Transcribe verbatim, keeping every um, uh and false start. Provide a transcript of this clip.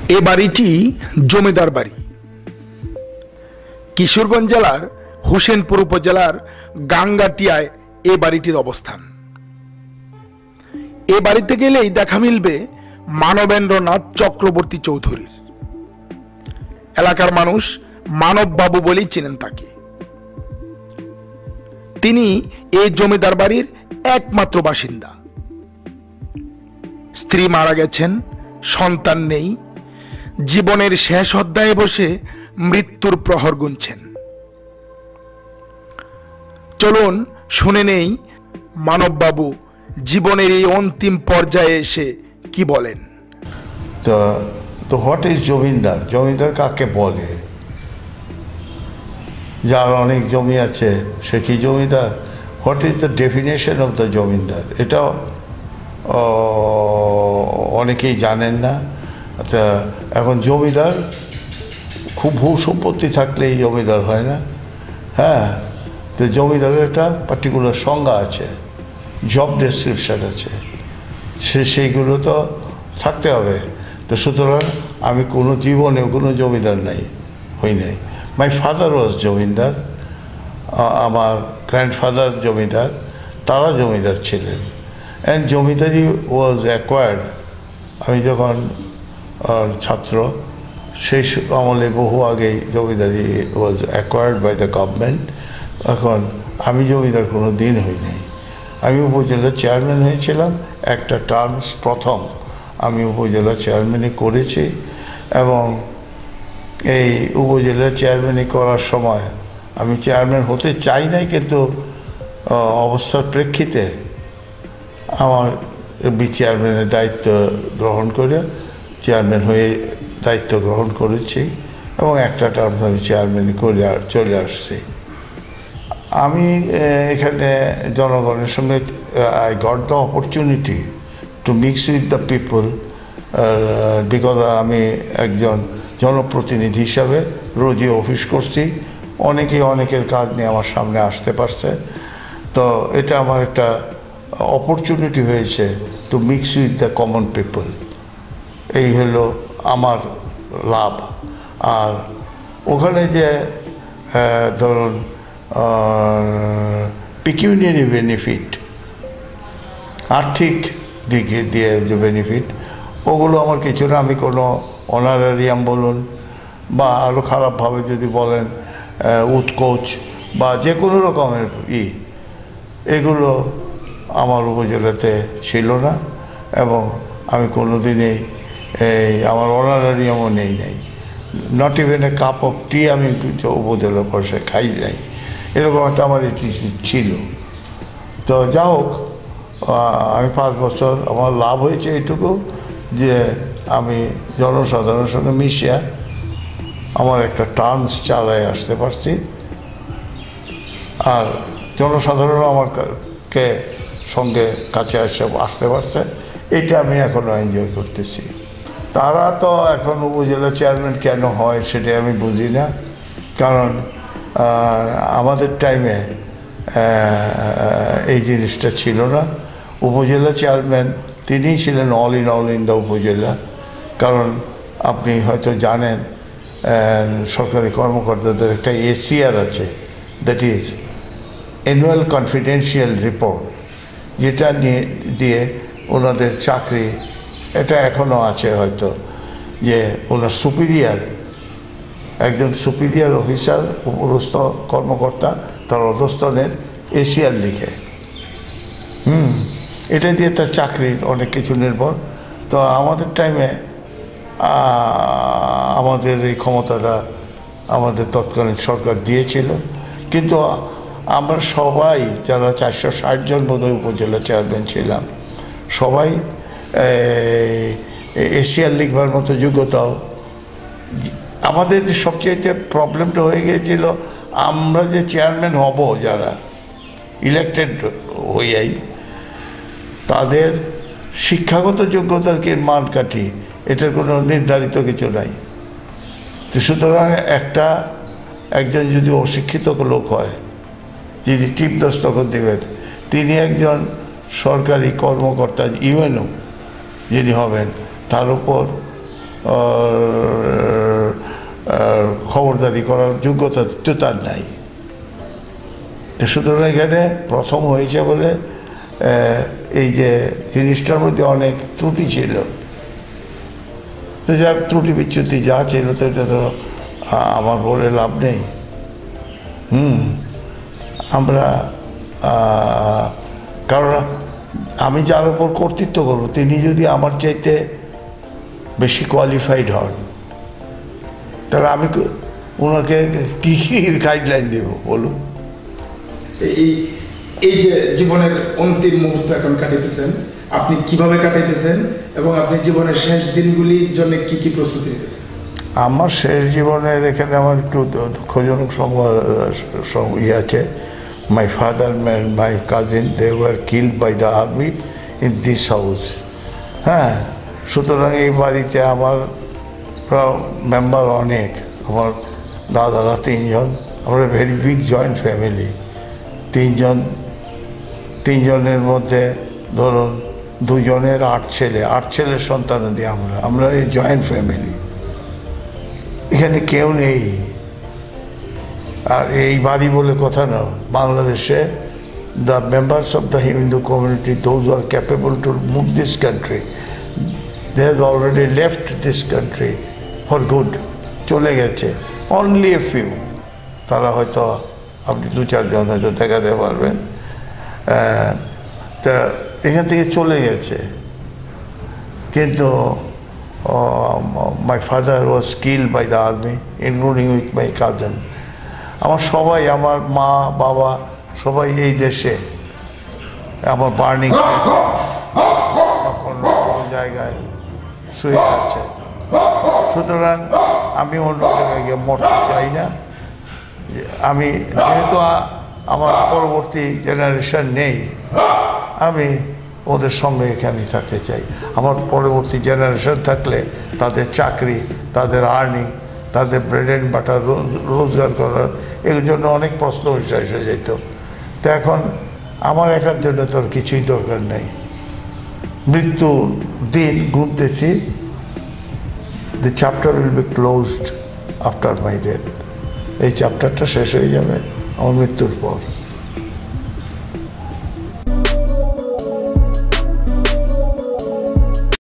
এ বাড়িটি জমিদার বাড়ি। কিশোরগঞ্জ জেলার হোসেনপুর উপজেলার গাঙ্গাটিয়ায় এ বাড়িটির অবস্থান। এ বাড়িতে গেলেই দেখা মিলবে মানবেন্দ্রনাথ চক্রবর্তী চৌধুরীর। এলাকার মানুষ মানব বাবু বলেই চেনেন তাকে। তিনি এই জমিদার বাড়ির একমাত্র বাসিন্দা। স্ত্রী মারা গেছেন, সন্তান নেই, জীবনের শেষ অধ্যায়ে বসে মৃত্যুর প্রহর গুনছেন। চলুন শুনে নেই মানব বাবু জীবনের এই অন্তিম পর্যায়ে এসে কি বলেন। তো তো হোয়াট ইজ জমিদার? জমিদার কাকে বলে? যার অনেক জমি আছে সে কি জমিদার? What is the definition of the zamindar? এটা অনেকেই জানেন না। আচ্ছা, এখন জমিদার খুব ভূ সম্পত্তি থাকলেই জমিদার হয় না। হ্যাঁ, তো জমিদারের একটা পার্টিকুলার সংজ্ঞা আছে, জব ডেসক্রিপশন আছে, সে সেইগুলো তো থাকতে হবে। তো সুতরাং আমি কোনো জীবনেও কোনো জমিদার নাই, হই নাই। মাই ফাদার ওয়াজ জমিদার, আমার গ্র্যান্ডফাদার জমিদার, তারা জমিদার ছিলেন। And zamindari was acquired. আমি যখন ছাত্র সেই আমলে বহু আগেই zamindari was acquired by the government. এখন আমি জমিদার কোনো দিন হই নাই। আমি উপজেলার চেয়ারম্যান হয়েছিলাম একটা টার্মস, প্রথম আমি উপজেলা চেয়ারম্যানই করেছি। এবং এই উপজেলা চেয়ারম্যানই করার সময় আমি চেয়ারম্যান হতে চাই নাই, কিন্তু অবস্থার প্রেক্ষিতে আমার চেয়ারম্যানের দায়িত্ব গ্রহণ করে চেয়ারম্যান হয়ে দায়িত্ব গ্রহণ করেছি এবং একটা টার্ম আমি চেয়ারম্যানই করে চলে আসছি। আমি এখানে জনগণের সঙ্গে I got the opportunity to mix with the people, because আমি একজন জনপ্রতিনিধি হিসাবে রোজই অফিস করছি। অনেকেই অনেকের কাজ নিয়ে আমার সামনে আসতে পারছে। তো এটা আমার একটা অপরচুনিটি হয়েছে to mix with the common people. এই হলো আমার লাভ। আর ওখানে যে ধরুন পিকিউনিয়ারি বেনিফিট, আর্থিক দিকে দিয়ে যে বেনিফিট, ওগুলো আমার কিছু না। আমি কোনো অনারারিয়াম বলুন বা আরও খারাপভাবে যদি বলেন উৎকোচ বা যে কোনো রকমের ই, এগুলো আমার উপজেলাতে ছিল না। এবং আমি কোনো দিনেই এই আমার অনারারিয়ামও নেই নাই। Not even a cup of tea আমি উপজেলার পয়সায় খাই নাই, এরকম একটা আমার এটি ছিল। তো যা হোক, আমি পাঁচ বছর আমার লাভ হয়েছে এইটুকু যে আমি জনসাধারণের সঙ্গে মিশিয়া আমার একটা টার্মস চালায় আসতে পারছি। আর জনসাধারণ আমার কে সঙ্গে কাছে এসে আসতে পারছে, এটা আমি এখনও এনজয় করতেছি। তারা তো এখন উপজেলা চেয়ারম্যান কেন হয় সেটা আমি বুঝি না। কারণ আমাদের টাইমে এই জিনিসটা ছিল না। উপজেলা চেয়ারম্যান তিনিই ছিলেন all in all in the upazila. কারণ আপনি হয়তো জানেন সরকারি কর্মকর্তাদের একটা এসিআর আছে, that is annual confidential report, যেটা নিয়ে দিয়ে ওনাদের চাকরি, এটা এখনও আছে হয়তো, যে ওনার সুপিরিয়ার, একজন সুপিরিয়ার অফিসার উপরস্থ কর্মকর্তা তার অধস্তনের এসিআর লিখে। হুম এটা দিয়ে তার চাকরির অনেক কিছু নির্ভর। তো আমাদের টাইমে আমাদের এই ক্ষমতাটা আমাদের তৎকালীন সরকার দিয়েছিল। কিন্তু আমরা সবাই যারা চারশো ষাট জন বোধহয় উপজেলা চেয়ারম্যান ছিলাম, সবাই এসিআর লিখবার মতো যোগ্যতাও। আমাদের যে সবচেয়ে প্রবলেমটা হয়ে গিয়েছিল, আমরা যে চেয়ারম্যান হব, যারা ইলেক্টেড হইয়াই, তাদের শিক্ষাগত যোগ্যতার কি মানকাঠি, এটার কোনো নির্ধারিত কিছু নাই। তো সুতরাং একটা একজন যদি অশিক্ষিত লোক হয়, যিনি টিপ দস্তখত দেবেন, তিনি একজন সরকারি কর্মকর্তা, ইউএনও যিনি হবেন, তার উপর খবরদারি করার যোগ্যতা তো তার নাই। তো সুতরাং এখানে প্রথম হয়েছে বলে এই যে জিনিসটার মধ্যে অনেক ত্রুটি ছিল, তো যা ত্রুটি বিচ্যুতি যা ছিল তো এটা তো আমার বলে লাভ নেই। হুম আমরা কারণ আমি যার উপর কর্তৃত্ব করবো তিনি যদি আমার চাইতে বেশি কোয়ালিফাইড হন তাহলে আমি ওনাকে কী কী গাইডলাইন দেবো বলুন। এই এই যে জীবনের অন্তিম মুহূর্ত এখন কাটাইতেছেন, আপনি কিভাবে কাটাইতেছেন এবং আপনি জীবনের শেষ দিনগুলির জন্য কি কি প্রস্তুতি নিতেছেন? আমার শেষ জীবনের এখানে আমার একটু দুঃখজনক সংবাদ ইয়ে আছে। My father man my cousin they were killed by the army in this house. হ্যাঁ, সুতরাং এই বাড়িতে আমার মেম্বার অনেক, আমার দাদারা তিনজন, আমরা ভেরি বিগ জয়েন্ট ফ্যামিলি। তিনজন তিনজনের মধ্যে ধরুন দুজনের আট ছেলে, আট ছেলের সন্তানাদি আমরা আমরা এই জয়েন্ট ফ্যামিলি। এখানে কেউ নেই। আর এই বাড়ি বলে কথা না, বাংলাদেশে the members of the Hindu community those are capable to move this country they has already left this country for good, চলে গেছে। অনলি এ ফিউ, তারা হয়তো আপনি দু চারজন হয়তো দেখাতে পারবেন। তা এখান থেকে চলে গেছে, কিন্তু my father was killed by the army including with my cousin. আমার সবাই, আমার মা বাবা সবাই এই দেশে, আমার বার্নিং কোনো জায়গায় শুয়ে আছে। সুতরাং আমি অন্য জায়গায় গিয়ে মরতে চাই না। আমি যেহেতু আমার পরবর্তী জেনারেশন নেই, আমি ওদের সঙ্গে এখানে থাকতে চাই। আমার পরবর্তী জেনারেশন থাকলে তাদের চাকরি, তাদের আর্নিং, তাদের ব্রেড অ্যান্ড বাটার রোজগার করার এর জন্য অনেক প্রশ্ন এসে যেত। তো এখন আমার একার জন্য তোর কিছুই দরকার নেই। মৃত্যুর দিন গুনতেছি, the chapter will be closed after my death. এই চ্যাপ্টারটা শেষ হয়ে যাবে আমার মৃত্যুর পর।